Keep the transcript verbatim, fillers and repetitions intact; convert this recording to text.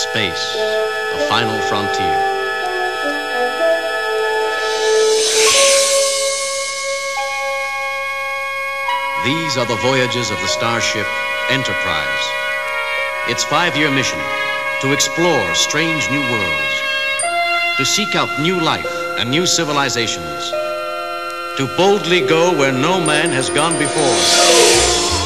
Space, the final frontier. These are the voyages of the starship Enterprise. Its five-year mission, to explore strange new worlds, to seek out new life and new civilizations, to boldly go where no man has gone before.